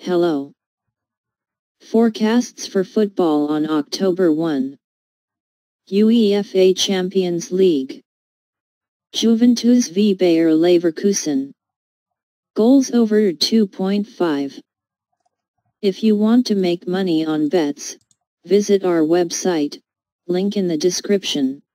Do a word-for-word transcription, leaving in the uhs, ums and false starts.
Hello. Forecasts for football on October first. UEFA Champions League. Juventus v Bayer Leverkusen. Goals over two point five. If you want to make money on bets, visit our website, link in the description.